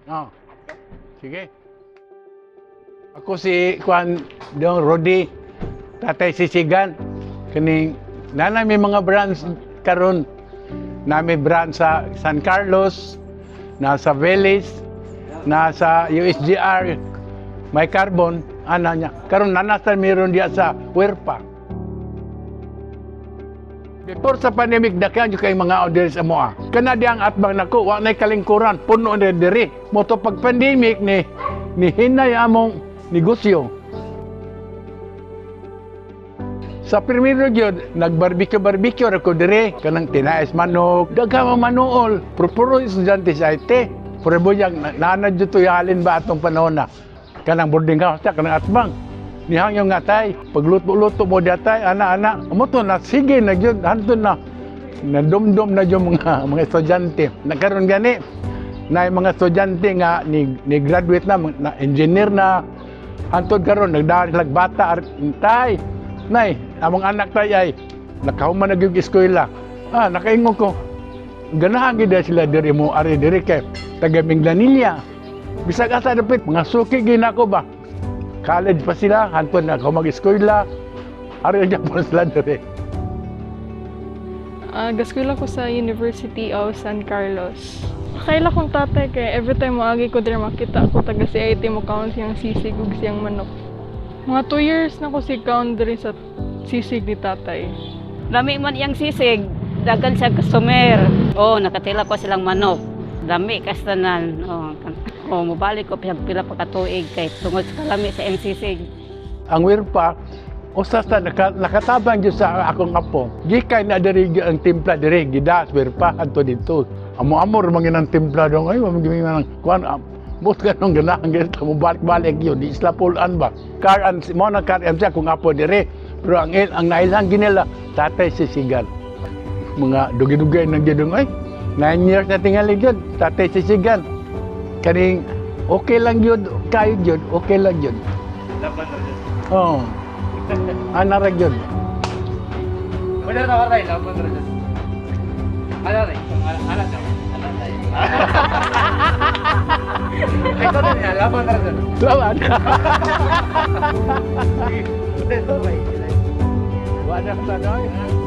Oh. Sige. Ako si Juan Dong Rodi, tatay sisigan. Kaning nanay may mga branch karon. Nami branch sa San Carlos, nasa Vélez, nasa USGR, may carbon, ana niya. Karon nanasa meron diya sa Huerpa. Before sa pandemic, dakyan yung kay mga orders sa moa. Kana diyang atbang nako, wa na'y kalingkuran, puno na diri. Moto pag pandemic ni hinay among negosyo. Sa primero gyud, nag-barbecue ako diri, kanang tinais manok, daghang manuol, puro estudyante sa IT. Puro buyang nanad jud to halin ba atong panahon na. Kanang boarding house ta, kanang atbang. Nihang yung ngatay, pagluto-luto mo datay, anak-anak, umuto na, sige na yun, hantun na. Nadumdum na yung mga estudyante. Nagkaroon gani, na yung mga estudyante nga, ni-graduate na engineer na, hantun karon nagdaan silang bata, tay, nay, among anak tay ay, nakahuman na yung eskwela. Nakaingon ko, ganahan gida sila diri mo, ari diri kay, taga Minglanilla. Bisag asa dapit, mga suki gina ko ba? College pa sila, hantun na ako mag-eskwela. Ari na po sila dere. Gaskwela ko sa University of San Carlos. Kaila kong tatay kay every time moagi ko dere makita ako taga CIT mo count siyang sisig ug siyang manok. Mga 2 years na ko si count dere sa sisig ni tatay. Lami man iyang sisig, dagan siya customer. Nakatila ko silang manok. Lami kastanan. Mubalik ko pila pa katuig kay tungod sa kalami sa MCC. Ang Huerpa, usas na nakatabang dyan sa akong apo. Gikay na diri ang timpla diri, gida sa Huerpa, adto dito. Amo-amor mga ng timpla dong, ay, mamagiming ng kuhan, bus ka nung ganahan ganito, mubalik-balik yun, di isla pulaan ba? Mo na car siya kung apo diri, pero ang nailang ginila, tatay sisigan. Mga dugi-dugay ng gidong, ay, 9 years na tingali yun, tatay sisigan. Kaning okay lang yun, kayo yun, okay lang yun. Laban na yun. Oo. Anarag yun. Pwede na waray, laban na yun. Alaray, alat na. Ito na niya, laban na yun. Laban. Pwede na waray. Wala ka na,